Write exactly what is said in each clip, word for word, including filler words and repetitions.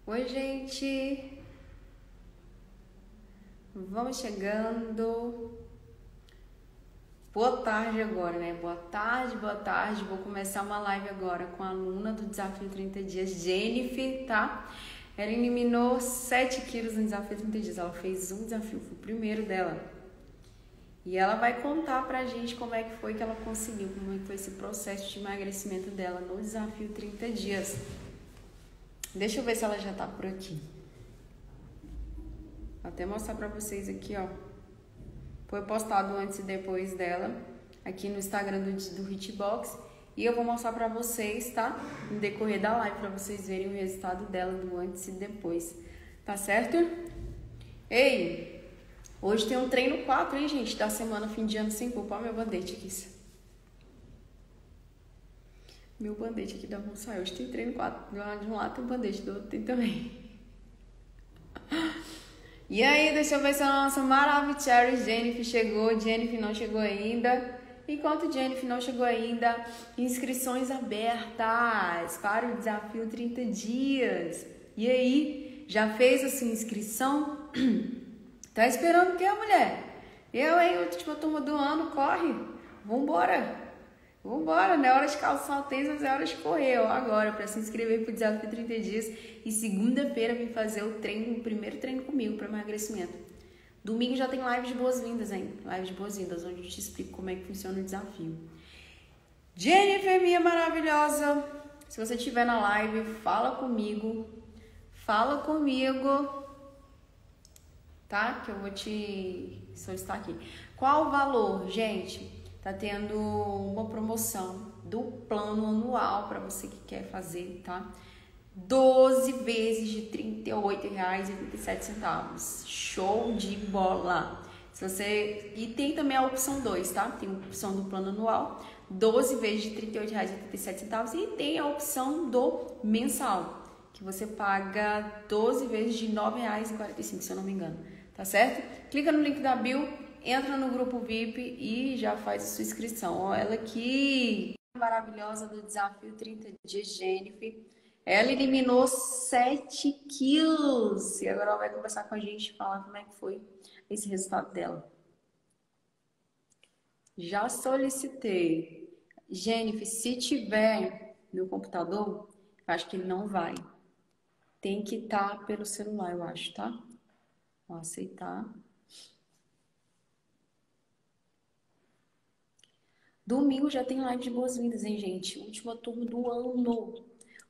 Oi, gente! Vamos chegando. Boa tarde agora, né? Boa tarde, boa tarde. Vou começar uma live agora com a aluna do Desafio trinta Dias, Jennifer, tá? Ela eliminou sete quilos no Desafio trinta Dias. Ela fez um desafio, foi o primeiro dela. E ela vai contar pra gente como é que foi que ela conseguiu, como é que foi esse processo de emagrecimento dela no Desafio trinta Dias. Deixa eu ver se ela já tá por aqui. Vou até mostrar pra vocês aqui, ó. Foi postado antes e depois dela, aqui no Instagram do, do Hitbox. E eu vou mostrar pra vocês, tá? No decorrer da live, pra vocês verem o resultado dela do antes e depois. Tá certo? Ei! Hoje tem um treino quatro, hein, gente? Da semana fim de ano sem culpa. Olha meu band-aid aqui. Meu band-aid aqui da moça. Hoje tem treino quatro. De um lado tem um band-aid, do outro tem também. E aí, deixa eu ver se a nossa maravilhosa Jennifer chegou. Jennifer não chegou ainda. Enquanto Jennifer não chegou ainda, inscrições abertas para o Desafio trinta Dias. E aí, já fez a sua inscrição? Tá esperando o quê, mulher? Eu, hein? Última turma do ano, corre. Vambora. Vambora, não é hora de calçar o tênis, mas é hora de correr, ó, agora, para se inscrever pro Desafio trinta Dias. E segunda-feira vem fazer o treino, o primeiro treino comigo para emagrecimento. Domingo já tem live de boas-vindas, hein? Live de boas-vindas, onde eu te explico como é que funciona o desafio. Jennifer, minha maravilhosa, se você estiver na live, fala comigo. Fala comigo, tá? Que eu vou te solicitar aqui. Qual o valor, gente? Tá tendo uma promoção do plano anual para você que quer fazer, tá? doze vezes de trinta e oito reais e oitenta e sete centavos. Show de bola! Se você... E tem também a opção dois, tá? Tem a opção do plano anual, doze vezes de trinta e oito reais e oitenta e sete centavos. E tem a opção do mensal, que você paga doze vezes de nove reais e quarenta e cinco centavos, se eu não me engano. Tá certo? Clica no link da bio, entra no grupo V I P e já faz a sua inscrição. Ó, ela aqui, maravilhosa do Desafio trinta Dias, Jennifer. Ela eliminou sete quilos. E agora ela vai conversar com a gente e falar como é que foi esse resultado dela. Já solicitei. Jennifer, se tiver no computador, acho que ele não vai. Tem que estar pelo celular, eu acho, tá? Vou aceitar. Domingo já tem live de boas-vindas, hein, gente? Última turma do ano.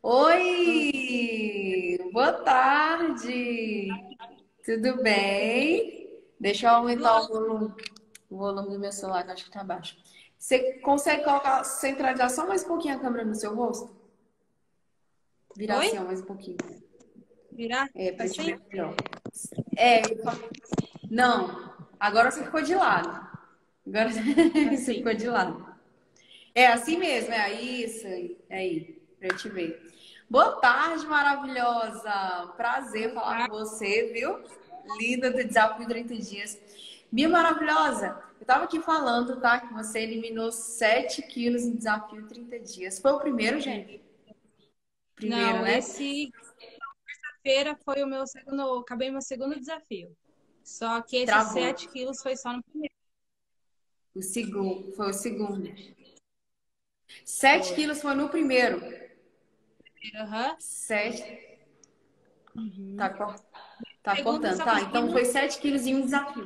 Oi! Boa tarde! Tudo bem? Deixa eu aumentar o volume, o volume do meu celular, que eu acho que tá baixo. Você consegue colocar, centralizar só mais um pouquinho a câmera no seu rosto? Virar Oi? assim, ó, mais um pouquinho. Virar? É, pra te Assim? ver melhor. É, não. Agora você ficou de lado. Agora você Assim. ficou de lado. É assim mesmo, é isso aí, é aí, pra eu te ver. Boa tarde, maravilhosa! Prazer falar Tá? com você, viu? Linda do Desafio trinta Dias. Minha maravilhosa, eu tava aqui falando, tá? Que você eliminou sete quilos no Desafio trinta Dias. Foi o primeiro, gente? Primeiro, Não, né? esse feira foi o meu segundo, acabei meu segundo desafio. Só que esses Travou. sete quilos foi só no primeiro. O segundo, foi o segundo. Sete Foi. quilos foi no primeiro. Aham. Sete. Uhum. Tá, cor- tá Segundo, eu cortando. só Tá, consegui então foi manter. sete quilos em um desafio.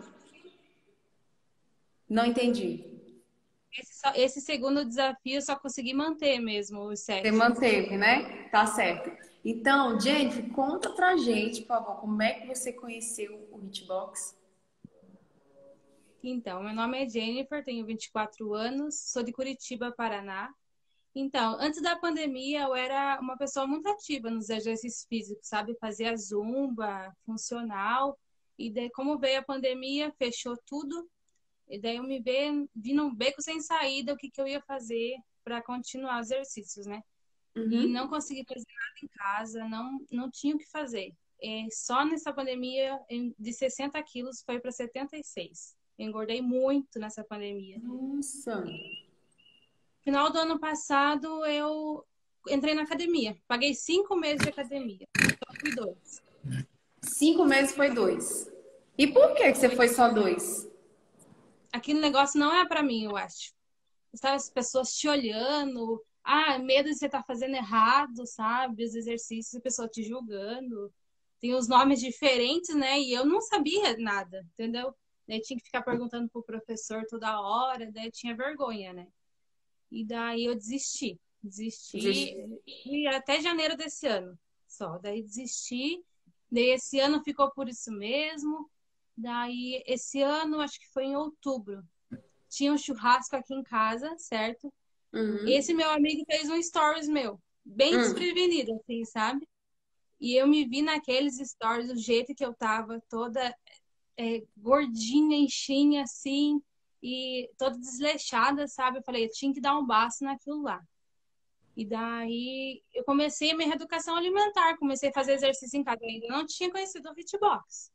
Não entendi. Esse, só- esse segundo desafio eu só consegui manter mesmo os Você sete. manteve, né? Tá certo. Então, Jennifer, conta pra gente, por favor, como é que você conheceu o Hitbox? Então, meu nome é Jennifer, tenho vinte e quatro anos, sou de Curitiba, Paraná. Então, antes da pandemia, eu era uma pessoa muito ativa nos exercícios físicos, sabe? Fazia zumba, funcional. E daí, como veio a pandemia, fechou tudo. E daí eu me vi, vi num beco sem saída o que, que eu ia fazer para continuar os exercícios, né? E não Uhum. consegui fazer nada em casa, não, não tinha o que fazer. É, só nessa pandemia, em- de sessenta quilos, foi para setenta e seis. Eu engordei muito nessa pandemia. Nossa. Final do ano passado, eu entrei na academia. Paguei cinco meses de academia. Só fui dois. Cinco meses foi dois. E por que que você foi só dois? Aquele negócio não é pra mim, eu acho. Sabe, as pessoas te olhando. Ah, medo de você estar fazendo errado, sabe? Os exercícios, a pessoa te julgando. Tem os nomes diferentes, né? E eu não sabia nada, entendeu? Daí tinha que ficar perguntando pro professor toda hora, daí eu tinha vergonha, né? E daí eu desisti. Desisti Desisti. e até janeiro desse ano só. Daí desisti. Daí esse ano ficou por isso mesmo. Daí esse ano, acho que foi em outubro, tinha um churrasco aqui em casa, certo? Uhum. Esse meu amigo fez um stories meu, bem Hum. desprevenido, assim, sabe? E eu me vi naqueles stories, do jeito que eu tava, toda é, gordinha, enchinha, assim, e toda desleixada, sabe? Eu falei, eu tinha que dar um basta naquilo lá. E daí eu comecei a minha reeducação alimentar, comecei a fazer exercício em casa. Eu ainda não tinha conhecido o Hitbox.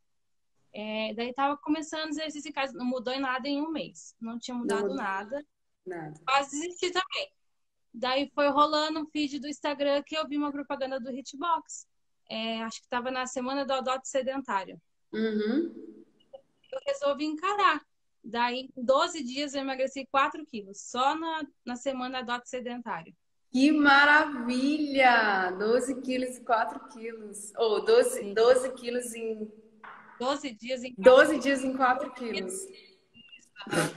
É, daí tava começando exercício em casa, não mudou em nada em um mês. Não tinha Não mudado mudou nada. nada. Quase desisti também. Daí foi rolando um feed do Instagram que eu vi uma propaganda do Hitbox. É, acho que tava na semana do adote sedentário. Uhum. Eu resolvi encarar. Daí, em doze dias, eu emagreci quatro quilos. Só na, na semana adote sedentário. Que maravilha! Doze quilos e quatro quilos. Ou doze Sim. doze quilos em doze dias em quatro doze quilos. dias em quatro quilos. Aham.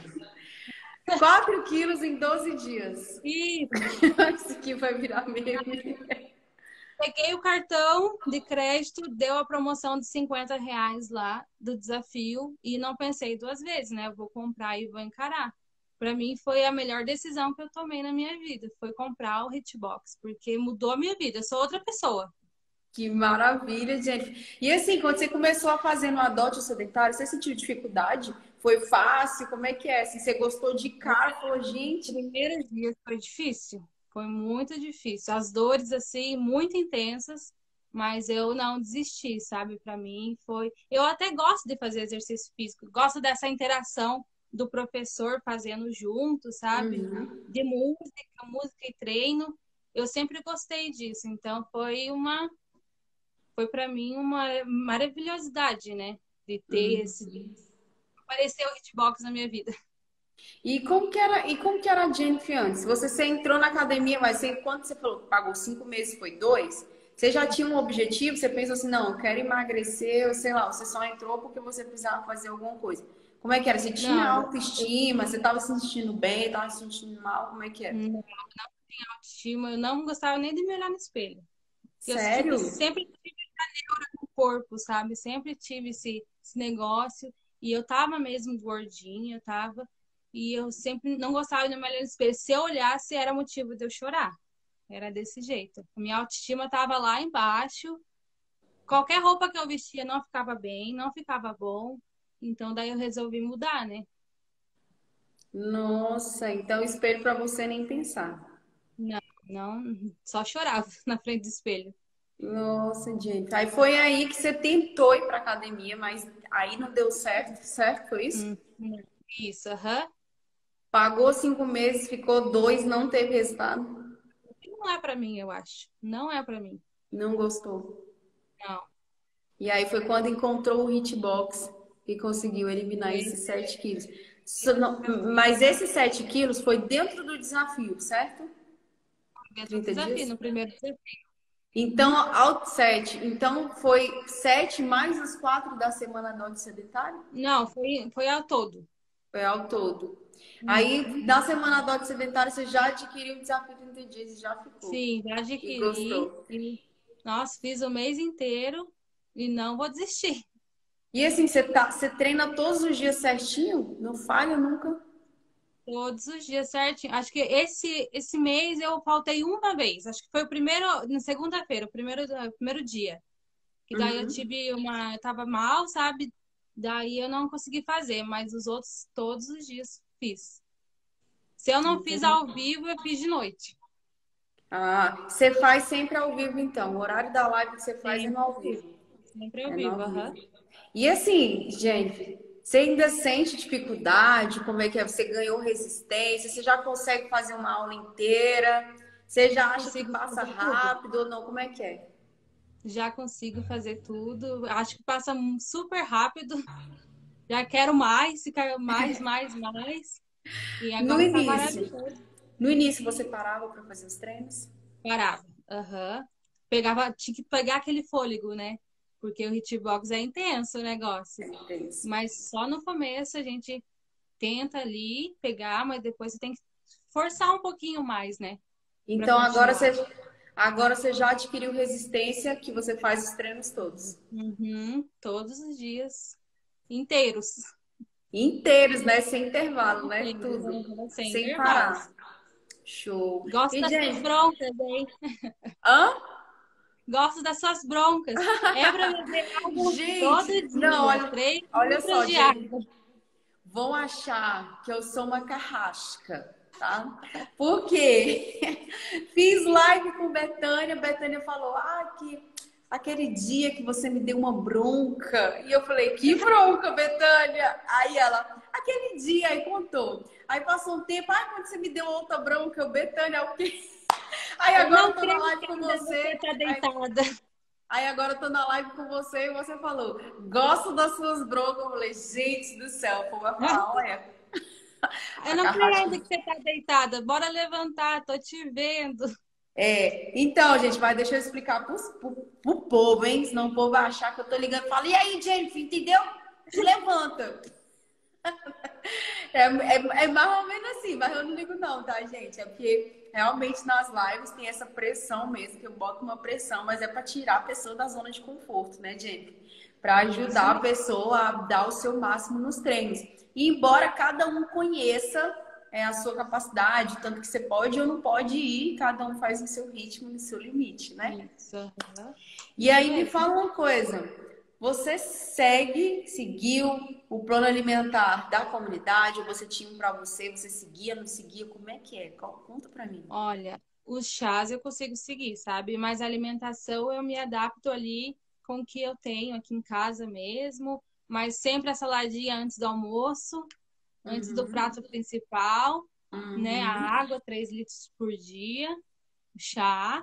Quatro quilos em doze dias. Isso. Isso aqui vai virar meme. Peguei o cartão de crédito, deu a promoção de cinquenta reais lá do desafio e não pensei duas vezes, né? Eu vou comprar e vou encarar. Para mim foi a melhor decisão que eu tomei na minha vida, foi comprar o Hitbox, porque mudou a minha vida. Eu sou outra pessoa. Que maravilha, gente. E assim, quando você começou a fazer no Adote o Sedentário, você sentiu dificuldade? Foi fácil? Como é que é? Assim, você gostou de cara? Falou, gente, Primeiros dias foi difícil, foi muito difícil. As dores, assim, muito intensas, mas eu não desisti, sabe? Para mim foi. Eu até gosto de fazer exercício físico, gosto dessa interação do professor fazendo junto, sabe? uhum. De música, música e treino. Eu sempre gostei disso, então foi uma. Foi para mim uma maravilhosidade, né? De ter Uhum. esse. Apareceu o hitbox na minha vida. E como que era, e como que era a Jennifer antes? Você, você entrou na academia, mas você, quando você falou que pagou cinco meses, foi dois? Você já tinha um objetivo? Você pensou assim, não, eu quero emagrecer, ou sei lá, você só entrou porque você precisava fazer alguma coisa. Como é que era? Você tinha Não, eu autoestima? Você estava se sentindo bem, estava se sentindo mal? Como é que era? não tinha autoestima, eu não gostava nem de me olhar no espelho. Eu tipo, Sério? sempre tive o corpo, sabe? Sempre tive esse, esse negócio. E eu tava mesmo gordinha, tava. E eu sempre não gostava de me olhar no espelho. Se eu olhasse, era motivo de eu chorar. Era desse jeito. A minha autoestima tava lá embaixo. Qualquer roupa que eu vestia não ficava bem, não ficava bom. Então daí eu resolvi mudar, né? Nossa, então espelho para você nem pensar. Não, não, só chorava na frente do espelho. Nossa, gente. Aí foi aí que você tentou ir pra academia, mas aí não deu certo, certo? Foi isso? Hum, isso, aham. Pagou cinco meses, ficou dois, não teve resultado. Não é pra mim, eu acho. Não é pra mim. Não gostou. Não. E aí foi quando encontrou o Hitbox e conseguiu eliminar Foi esses sete quilos. Só não- Mas esses sete quilos foi dentro do desafio, certo? dentro do Trinta desafio, dias? no primeiro desafio. Então, Uhum. ao sete. Então, foi sete mais os quatro da semana do sedentário? Não, foi, foi ao todo. Foi ao todo. Aí, Uhum. na semana do sedentário, você já adquiriu o desafio trinta dias e já ficou. Sim, já E adquiri. gostou. E, nossa, fiz o mês inteiro e não vou desistir. E assim, você, tá, você treina todos os dias certinho? Não falha nunca? Todos os dias certinho. Acho que esse, esse mês eu faltei uma vez. Acho que foi o primeiro, na segunda-feira, o primeiro, o primeiro dia. Que daí eu Uhum. tive uma. Eu tava mal, sabe? Daí eu não consegui fazer, mas os outros todos os dias fiz. Se eu não fiz Entendi. ao vivo, eu fiz de noite. Ah, você faz sempre ao vivo, então. O horário da live que você faz é no Sempre ao ao vivo. vivo. Sempre ao É no vivo, ao aham. vivo. E assim, gente, você ainda sente dificuldade? Como é que é? Você ganhou resistência? Você já consegue fazer uma aula inteira? Você já acha que Consigo passa fazer tudo. rápido ou não? Como é que é? Já consigo fazer tudo. Acho que passa super rápido. Já quero mais, ficar mais, mais, mais. E No agora tá início, maravilhoso. no início você parava para fazer os treinos? Parava. Aham. Pegava, tinha que pegar aquele fôlego, né? Porque o hitbox é intenso o negócio. É intenso. Mas só no começo a gente tenta ali pegar, mas depois você tem que forçar um pouquinho mais, né? Pra Então agora continuar. você, agora você já adquiriu resistência que você faz os treinos todos. Uhum, todos os dias inteiros. Inteiros, né? Sem intervalo, né? Inteiros, Tudo. uhum, sem Sem intervalos. parar. Show. Gosto E, das suas gente, broncas, hein? hã? Gosto das suas broncas. É pra beber água todo Gente, não, dia. olha, Três olha litros só, de gente. água. Vão achar que eu sou uma carrasca, tá? Porque fiz live com Betânia, Betânia falou: "Ah, que aquele dia que você me deu uma bronca". E eu falei: "Que bronca, Betânia?". Aí ela: "Aquele dia", aí contou. Aí passou um tempo: "Ah, quando você me deu outra bronca, eu, Betânia, o quê?". Aí Eu agora eu não tô na creio live que com ainda você você. tá Aí deitada. Aí agora eu tô na live com você e você falou, gosto das suas broncas. Eu falei, gente do céu, o povo vai falar, olha, Eu a não creio Carrasco. ainda que você tá deitada. Bora levantar, tô te vendo. É, então, gente, mas deixa eu explicar pros, pro, pro povo, hein? Senão o povo vai achar que eu tô ligando e fala, e aí, Jennifer, entendeu? Se levanta. É, é, é mais ou menos assim, mas eu não ligo não, tá, gente? É porque realmente nas lives tem essa pressão mesmo, que eu boto uma pressão, mas é para tirar a pessoa da zona de conforto, né, Jennifer? Para Isso ajudar a mesmo. pessoa a dar o seu máximo nos treinos. E embora cada um conheça é, a sua capacidade, tanto que você pode ou não pode ir, cada um faz no seu ritmo, no seu limite, né? Isso, aham. E Isso aí me mesmo. fala uma coisa, você segue, seguiu o plano alimentar da comunidade, ou você tinha um para você, você seguia, não seguia, como é que é? Conta para mim. Olha, os chás eu consigo seguir, sabe? Mas a alimentação eu me adapto ali com o que eu tenho aqui em casa mesmo. Mas sempre a saladinha antes do almoço, antes do Uhum, prato principal, né? A uhum. água, três litros por dia, o chá.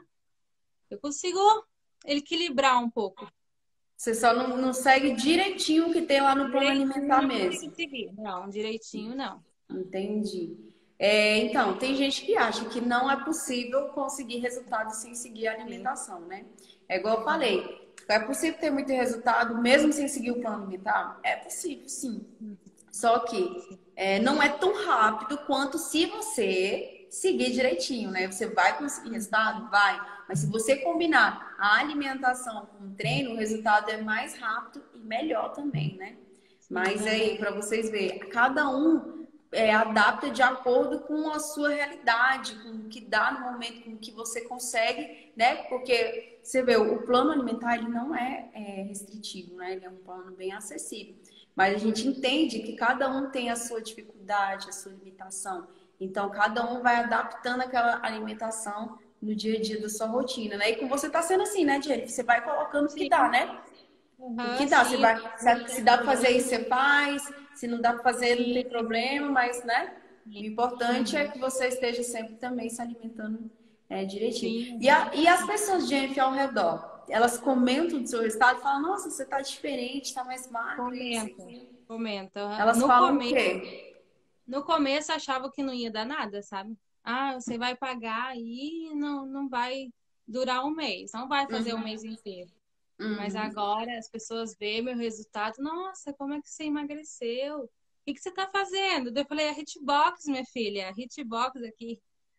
Eu consigo equilibrar um pouco. Você só não, não segue direitinho o que tem lá no plano Direitinho alimentar não consigo mesmo. seguir. Não, direitinho não. Entendi. É, então, tem gente que acha que não é possível conseguir resultados sem seguir a Sim. alimentação, né? É igual eu Uhum. falei, é possível ter muito resultado mesmo sem seguir o plano alimentar? É possível, sim. Só que Sim. é, não é tão rápido quanto se você seguir direitinho, né? Você vai conseguir resultado? Uhum. Vai. Mas se você combinar a alimentação com o treino, o resultado é mais rápido e melhor também, né? Sim, Mas é aí, aham. para vocês verem, cada um é, adapta de acordo com a sua realidade, com o que dá no momento, com o que você consegue, né? Porque você vê, o plano alimentar ele não é, é restritivo, né? Ele é um plano bem acessível. Mas a gente entende que cada um tem a sua dificuldade, a sua limitação. Então, cada um vai adaptando aquela alimentação no dia a dia da sua rotina, né? E com você tá sendo assim, né, Jennifer? Você vai colocando o que dá, Sim, né? O que aham, dá, você sim, eu vai, vou se dá pra fazer tentando. isso, você faz. Se não dá pra fazer, não tem Sim, problema, mas, né? O sim. importante é Uhum. que você esteja sempre também se alimentando é, direitinho. Sim, E, a, aham. e as pessoas, Jennifer, ao redor, elas comentam do seu resultado e falam, nossa, você tá diferente, tá mais magro, isso Comenta, aqui. comenta. Aham. Elas No falam o começo, quê? no começo achava que não ia dar nada, sabe? Ah, você vai pagar aí e não, não vai durar um mês, não vai fazer o mês inteiro. Mas Uhum. agora as pessoas veem meu resultado, nossa, como é que você emagreceu? O que que você tá fazendo? Daí eu falei, a Hitbox, minha filha, a Hitbox aqui.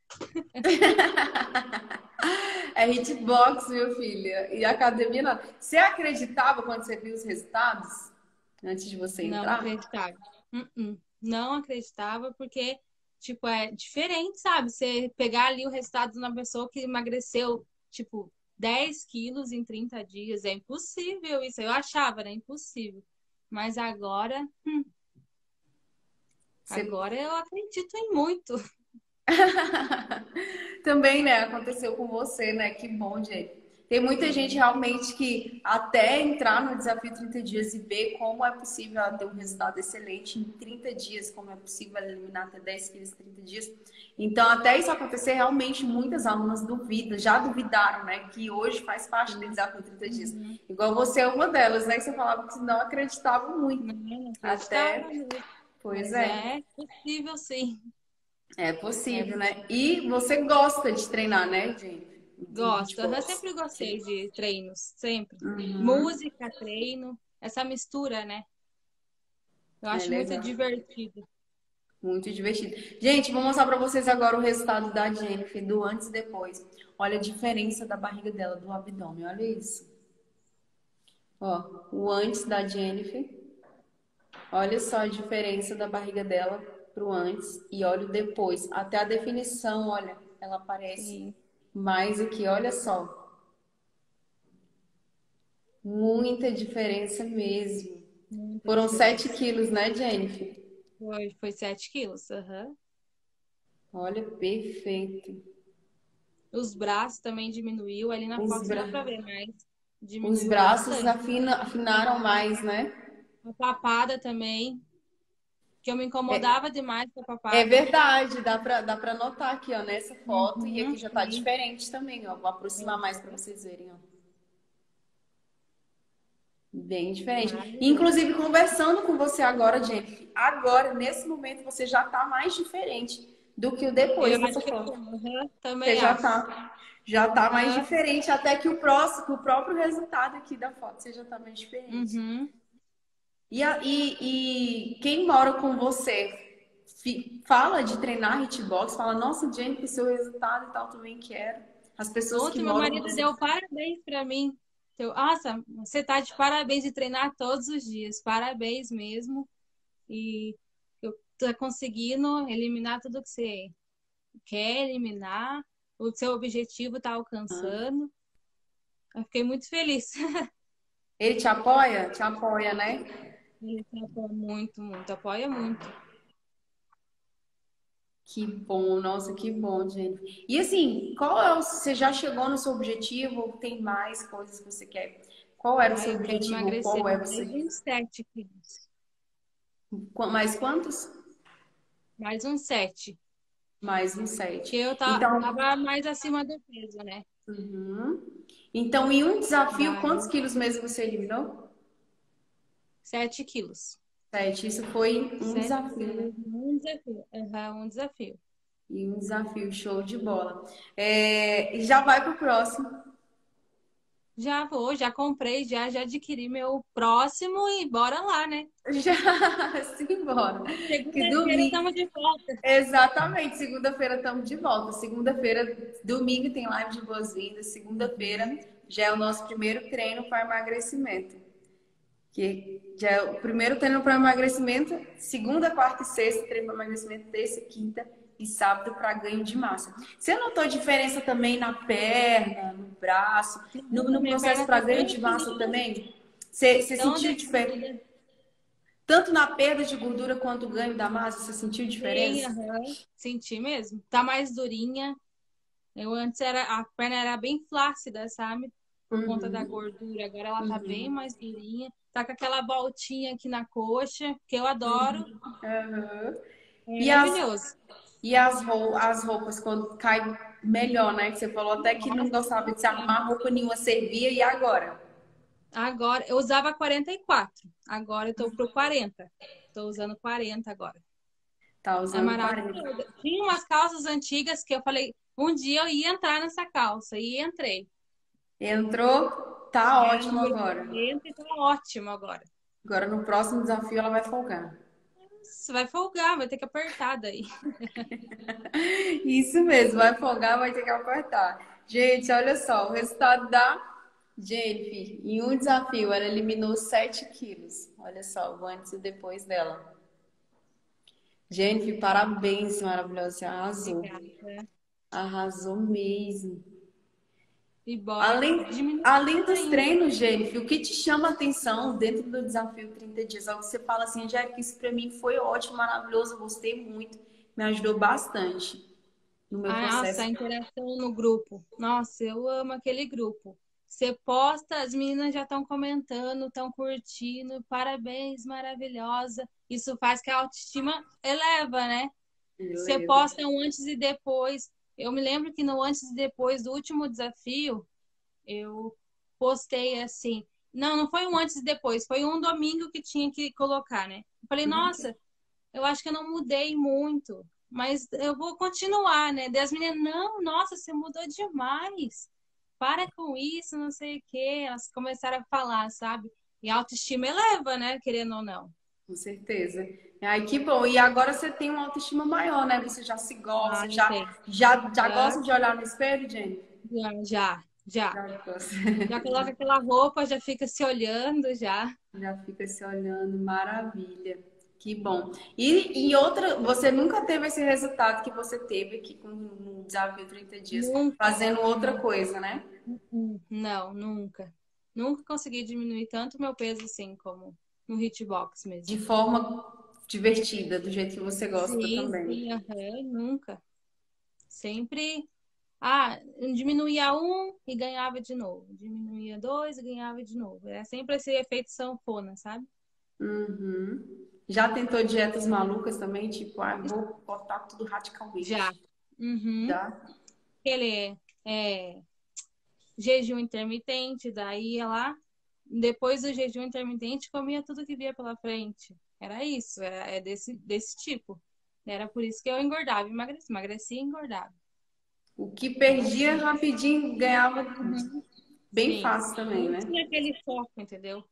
É hitbox, meu filho. E a academia não. Você acreditava quando você viu os resultados? Antes de você Não entrar? acreditava. Uh-uh. Não acreditava porque, tipo, é diferente, sabe? Você pegar ali o resultado de uma pessoa que emagreceu, tipo, dez quilos em trinta dias. É impossível isso. Eu achava, era impossível. Mas agora, hum, Você agora eu acredito em muito. também, né? Aconteceu com você, né? Que bom, gente. Tem muita gente realmente que até entrar no desafio trinta dias e ver como é possível ela ter um resultado excelente em trinta dias, como é possível ela eliminar até dez quilos em trinta dias. Então, até isso acontecer, realmente muitas alunas duvidam, já duvidaram, né? Que hoje faz parte do desafio trinta dias. Uhum. Igual você é uma delas, né? Que você falava que não acreditava muito. Não, não Até, acreditava muito. pois Mas é, é possível, sim. é É possível, né? possível. E você gosta de treinar, né, gente? De Gosto. Eu beatbox. sempre gostei de treinos, sempre. Uhum. Música, treino, essa mistura, né? Eu É acho muito legal. divertido. Muito divertido. Gente, vou mostrar pra vocês agora o resultado da Jennifer, do antes e depois. Olha a diferença da barriga dela, do abdômen. Olha isso. Ó, o antes da Jennifer. Olha só a diferença da barriga dela pro antes e olha o depois. Até a definição, olha, ela aparece Sim, mais aqui. Olha só. Muita diferença mesmo. muita Foram sete diferença. quilos, né, Jennifer? Foi, foi sete quilos. Aham. Olha, perfeito. Os braços também diminuiu. Ali na Os, foto dá bra... pra ver mais. Os Diminuiu braços bastante. afina... afinaram mais, né? A papada também, que eu me É, incomodava demais com a é papada. verdade, dá pra, dá pra notar aqui, ó, nessa foto. E Uhum, aqui já tá sim. diferente também, ó. Vou aproximar mais pra Uhum. vocês verem, ó. Bem diferente. Maravilhoso. Inclusive, conversando com você agora, Jennifer, agora, nesse momento, você já tá mais diferente do que o Eu depois acho dessa que eu tô. foto. Uhum, Você também já acho. tá, já tá mais Aham. diferente, até que o próximo, que o próprio resultado aqui da foto, você já tá mais diferente. Uhum. E, a- e, e quem mora com você fi- fala de treinar hitbox, fala, nossa, Jennifer, seu resultado e tal, também quero. As pessoas que Ontem meu moram com marido você. deu parabéns pra mim. Eu, nossa, você tá de parabéns de treinar todos os dias. Parabéns mesmo. E eu tô conseguindo eliminar tudo que você quer eliminar. O seu objetivo tá alcançando. Eu fiquei muito feliz. Ele te apoia? Te apoia, né? Ele apoia muito, muito, apoia muito. Que bom, nossa, que bom, Jennifer. E assim, qual é o, você já chegou no seu objetivo ou tem mais coisas que você quer? Qual era o Ah, seu eu quero objetivo ou emagrecer qual é mais você? uns sete quilos. Qu- Mais quantos? Mais uns sete. Mais um Porque sete. eu ta- Então, tava mais acima do peso, né? uhum. Então, em um desafio, quantos Daí, quilos mesmo você eliminou? sete quilos. Sete. Isso foi um Sete desafio, né? quilos, um desafio. Aham, um desafio. E um desafio, show de bola. É, e já vai pro próximo. Já vou, já comprei, já, já adquiri meu próximo e bora lá, né? Já, simbora. Que Segunda-feira domingo. estamos de volta. Exatamente, segunda-feira estamos de volta. Segunda-feira, domingo tem live de boas-vindas. Segunda-feira Uhum. já é o nosso primeiro treino para emagrecimento. Que já é o primeiro treino para emagrecimento. Segunda, quarta e sexta, treino para emagrecimento. Terça, quinta e sábado para ganho de massa. Você notou diferença também na perna, no braço, no, no Minha processo perna para tá ganho tão de massa definida, também? Você, você tão sentiu diferença? definida. Tanto na perda de gordura quanto o ganho da massa, você sentiu Sim, diferença? aham. Senti mesmo. Tá mais durinha. Eu antes era, a perna era bem flácida, sabe? Por conta da Uhum, gordura. Agora ela tá bem uhum. mais durinha. Tá com aquela voltinha aqui na coxa, que eu adoro. Aham. É E as, maravilhoso. e as, rou- as roupas, quando cai melhor, né? Que você falou até que não Nossa, gostava de se arrumar, roupa nenhuma servia, e agora? agora, eu usava quarenta e quatro. Agora eu tô pro quarenta. Tô usando quarenta agora. Tá É usando quarenta. maravilhoso. Tinha umas calças antigas que eu falei, um dia eu ia entrar nessa calça. E entrei. Entrou, tá É ótimo número agora. quarenta e tá ótimo agora. Agora no próximo desafio ela vai folgar. Você vai folgar, vai ter que apertar daí. Isso mesmo, vai folgar, vai ter que apertar. Gente, olha só, o resultado da Jennifer, em um desafio, ela eliminou sete quilos. Olha só, o antes e o depois dela. Jennifer, parabéns, maravilhosa, você arrasou. Obrigada. Arrasou mesmo. E bora Além, diminuir além mais dos ainda. treinos, Jennifer, o que te chama a atenção dentro do desafio trinta dias? Algo que você fala assim, Jennifer, isso pra mim foi ótimo, maravilhoso, eu gostei muito, me ajudou bastante no meu Ah, nossa, a processo. interação no grupo. Nossa, eu amo aquele grupo. Você posta, as meninas já estão comentando, estão curtindo, parabéns, maravilhosa. Isso faz que a autoestima eleva, né? Você Beleza. posta um antes e depois. Eu me lembro que no antes e depois do último desafio, eu postei assim. Não, não foi um antes e depois, foi um domingo que tinha que colocar, né? Eu falei, Uhum. nossa, eu acho que eu não mudei muito, mas eu vou continuar, né? Daí as meninas, não, nossa, você mudou demais. Para com isso, não sei o quê. Elas começaram a falar, sabe? E a autoestima eleva, né? Querendo ou não. Com certeza. Ai, que bom. E agora você tem uma autoestima maior, né? Você já se gosta, Ah, já, tem. já, já Já, gosta de olhar no espelho, Jenny? já, já, já. Já gosta. Já coloca aquela roupa, já fica se olhando, já. Já fica se olhando, maravilha. Que bom. E, e outra, você nunca teve esse resultado que você teve aqui com o Desafio trinta Dias, Nunca, fazendo outra nunca. coisa, né? Não, nunca. Nunca consegui diminuir tanto meu peso assim como no hitbox De mesmo. forma divertida, do jeito que você gosta Sim, também. sim, aham, nunca. Sempre, ah, diminuía um e ganhava de novo. Diminuía dois e ganhava de novo. É sempre esse efeito sanfona, sabe? Uhum. Já tentou dietas malucas também? Tipo, ah, vou cortar tudo Já. radicalmente. Uhum. Já? Ele é, é jejum intermitente, daí ia lá, depois do jejum intermitente, comia tudo que via pela frente. Era isso, era, é desse, desse tipo. Era por isso que eu engordava, emagreci, emagrecia e engordava. O que Era perdia assim. rapidinho ganhava Uhum. bem Sim. fácil também, Não né? tinha aquele foco, entendeu?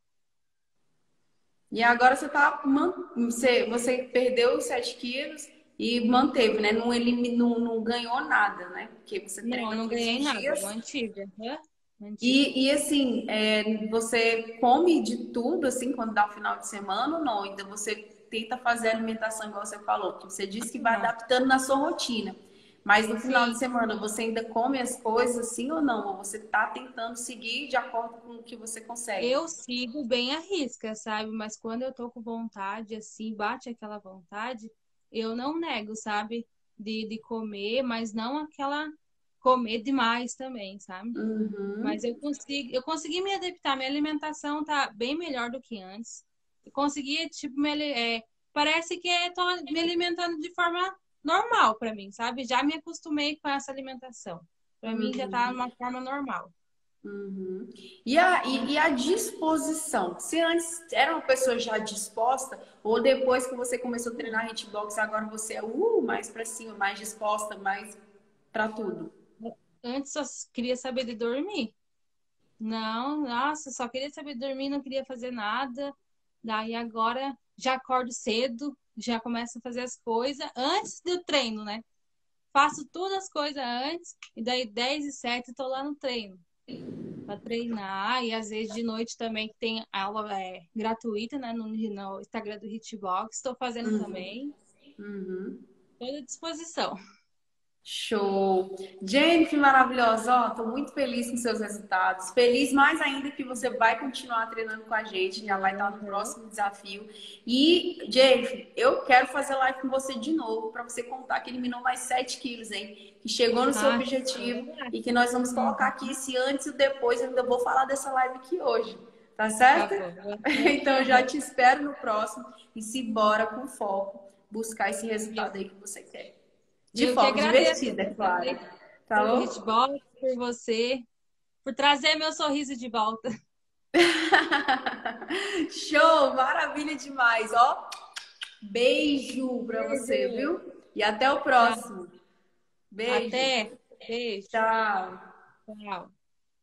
E agora você tá, man- você, você perdeu os sete quilos e manteve, né? Não, eliminou, não ganhou nada, né? Porque você Não, treina não todos ganhei os nada, dias. mantive. Aham. Mantive. E, e assim, é, você come de tudo, assim, quando dá o final de semana ou não? Ainda você tenta fazer a alimentação igual você falou, porque você disse que vai Não. adaptando na sua rotina. Mas no final de Sim, semana você ainda come as coisas assim ou não? Ou você tá tentando seguir de acordo com o que você consegue? eu sigo bem a risca, sabe? Mas quando eu tô com vontade, assim, bate aquela vontade, eu não nego, sabe? De, de comer, mas não aquela comer demais também, sabe? Mas Uhum. eu consigo, eu consegui me adaptar, minha alimentação tá bem melhor do que antes. Eu consegui, tipo, me, ali- é, parece que eu tô me alimentando de forma normal pra mim, sabe? Já me acostumei com essa alimentação. Pra mim já tá Uhum. uma forma normal. Uhum. E a, e, e a disposição? Se antes era uma pessoa já disposta, ou depois que você começou a treinar hitbox, agora você é uh, mais pra cima, mais disposta, mais pra tudo? Antes só queria saber de dormir. Não, nossa, só queria saber de dormir, não queria fazer nada. Daí agora já acordo cedo, já começo a fazer as coisas antes do treino, né? Faço todas as coisas antes, e daí dez e sete tô lá no treino. Pra treinar, e às vezes de noite também, que tem aula é, gratuita, né? No, no Instagram do Hitbox, estou fazendo Uhum. também. Uhum. Toda à disposição. Show! Jennifer, maravilhosa, ó, tô muito feliz com seus resultados. Feliz mais ainda que você vai continuar treinando com a gente, já vai estar no Uhum. próximo desafio. E, Jennifer, eu quero fazer live com você de novo para você contar que eliminou mais sete quilos, hein? Que chegou no seu Ah, objetivo verdade. e que nós vamos colocar Uhum. aqui esse antes e depois. Eu ainda vou falar dessa live aqui hoje, tá Tá certo? bom. Então, eu já Uhum. te espero no próximo e se bora com foco buscar esse resultado aí que você quer. De Eu que forma agradeço divertida, é claro. também Tá pelo bom? Hitbox, por você, por trazer meu sorriso de volta. Show! Maravilha demais, ó. Beijo pra você, Beijo. viu? E até o Tchau. próximo. Beijo. Até. Beijo. Tchau. Tchau.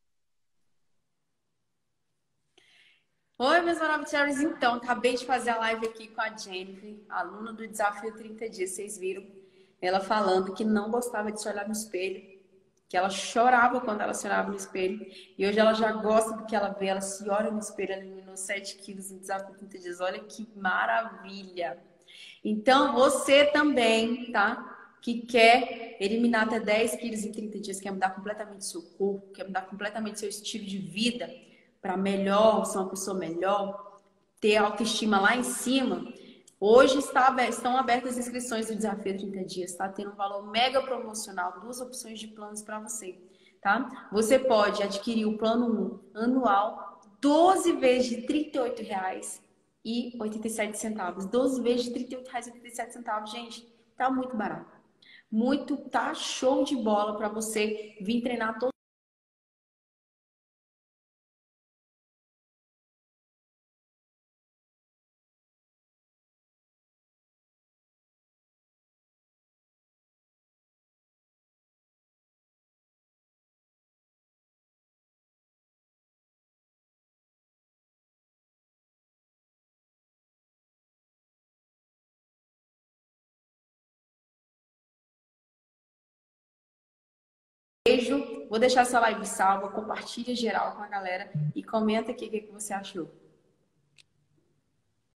Oi, meus maravilhosos. Então, acabei de fazer a live aqui com a Jennifer, aluna do Desafio trinta Dias. Vocês viram ela falando que não gostava de se olhar no espelho, que ela chorava quando ela se olhava no espelho. E hoje ela já gosta do que ela vê, ela se olha no espelho, ela eliminou sete quilos no Desafio trinta Dias. Olha que maravilha! Então, você também, tá? Que quer eliminar até dez quilos em trinta dias, quer mudar completamente seu corpo, quer mudar completamente seu estilo de vida para melhor, ser uma pessoa melhor, ter autoestima lá em cima. Hoje está aberto, estão abertas as inscrições do Desafio trinta Dias, está tendo um valor mega promocional, duas opções de planos para você. tá? Você pode adquirir o plano um anual, doze vezes de trinta e oito reais e oitenta e sete centavos. doze vezes de trinta e oito reais e oitenta e sete centavos, gente, tá muito barato. Muito, tá show de bola para você vir treinar todo beijo. Vou deixar essa live salva, compartilha geral com a galera e comenta aqui o que você achou.